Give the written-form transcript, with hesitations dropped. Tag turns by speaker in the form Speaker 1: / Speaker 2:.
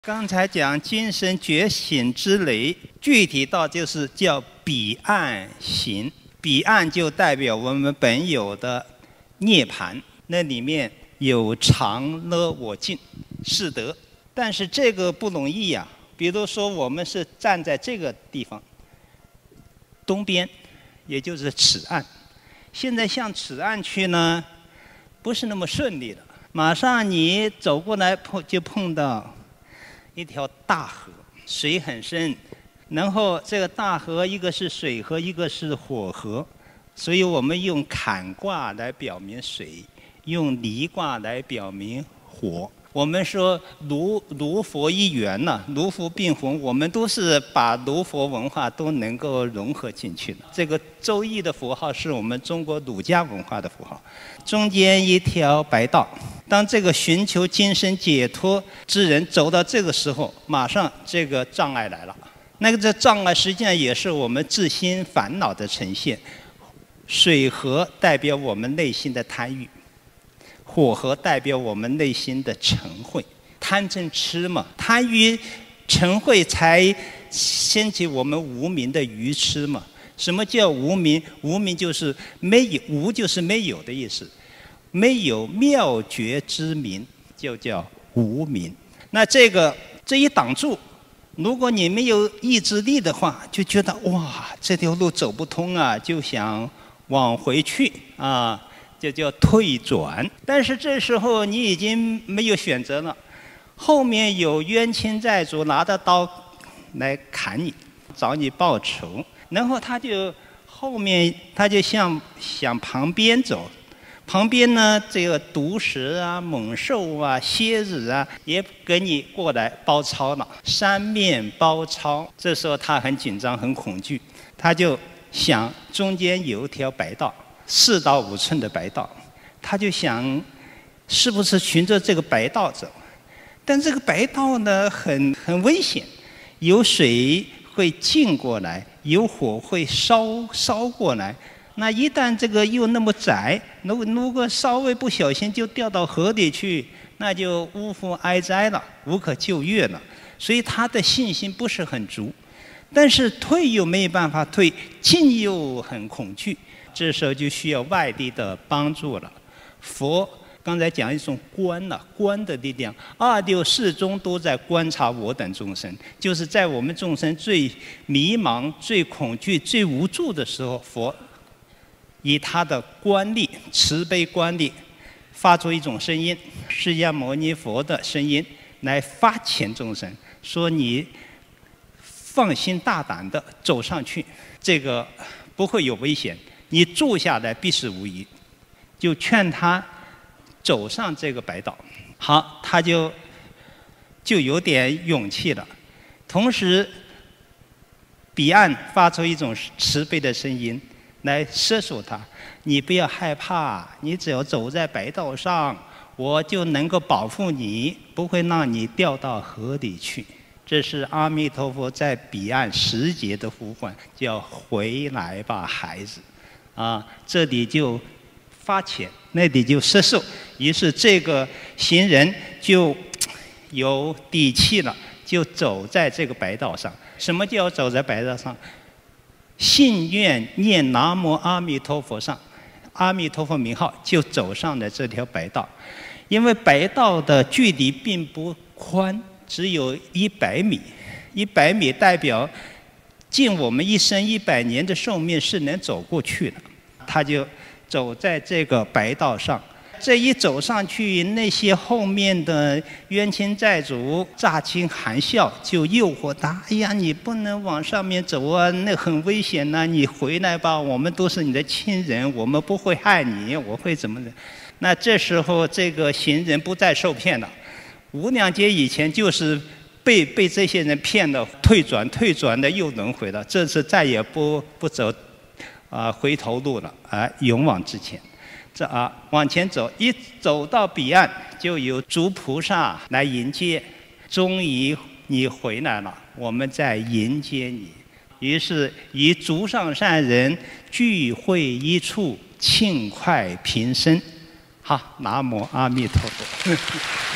Speaker 1: 刚才讲精神觉醒之雷，具体到就是叫彼岸行。彼岸就代表我们本有的涅槃，那里面有常乐我净是德。但是这个不容易呀。比如说我们是站在这个地方，东边，也就是此岸。现在向此岸去呢，不是那么顺利的。马上你走过来就碰到一条大河，水很深，然后这个大河一个是水河，一个是火河，所以我们用坎卦来表明水，用离卦来表明火。我们说儒佛一元呢，儒佛并弘，我们都是把儒佛文化都能够融合进去的。这个周易的符号是我们中国儒家文化的符号，中间一条白道。当这个寻求精神解脱之人走到这个时候，马上这个障碍来了。那个这障碍实际上也是我们自心烦恼的呈现。水河代表我们内心的贪欲，火河代表我们内心的嗔恚。贪嗔痴嘛，贪欲嗔恚才掀起我们无明的愚痴嘛。什么叫无明？无明就是没有，无就是没有的意思。没有妙觉之明，就叫无明。那这一挡住，如果你没有意志力的话，就觉得哇，这条路走不通啊，就想往回去啊，就叫退转。但是这时候你已经没有选择了，后面有冤亲债主拿着刀来砍你，找你报仇，然后后面他就向旁边走。旁边呢，这个毒蛇啊、猛兽啊、蝎子啊，也给你过来包抄了，三面包抄。这时候他很紧张、很恐惧，他就想中间有一条白道，4到5寸的白道，他就想是不是循着这个白道走？但这个白道呢，很危险，有水会进过来，有火会烧过来。那一旦这个又那么窄，如果稍微不小心就掉到河里去，那就呜呼哀哉了，无可救药了。所以他的信心不是很足，但是退又没有办法退，进又很恐惧，这时候就需要外力的帮助了。佛刚才讲一种观了，观的力量，2六4中都在观察我等众生，就是在我们众生最迷茫、最恐惧、最无助的时候，佛以他的观力、慈悲观力，发出一种声音，释迦牟尼佛的声音，来发遣众生，说你放心大胆的走上去，这个不会有危险，你住下来必死无疑。就劝他走上这个白道，好，他就有点勇气了。同时，彼岸发出一种慈悲的声音，来摄受他，你不要害怕，你只要走在白道上，我就能够保护你，不会让你掉到河里去。这是阿弥陀佛在彼岸10劫的呼唤，叫回来吧，孩子，啊，这里就发遣，那里就摄受。于是这个行人就有底气了，就走在这个白道上。什么叫走在白道上？信愿念南无阿弥陀佛上，阿弥陀佛名号就走上了这条白道。因为白道的距离并不宽，只有100米，100米代表尽我们一生100年的寿命是能走过去的。他就走在这个白道上，这一走上去，那些后面的冤亲债主乍听含笑，就诱惑他：哎呀，你不能往上面走啊，那很危险呐，你回来吧，我们都是你的亲人，我们不会害你，我会怎么的。那这时候这个行人不再受骗了。无量劫以前就是被这些人骗了，退转的又轮回了，这次再也不走回头路了，勇往直前。往前走，一走到彼岸，就有诸菩萨来迎接。终于你回来了，我们在迎接你。于是与诸上善人聚会一处，庆快平生。好，南无阿弥陀佛。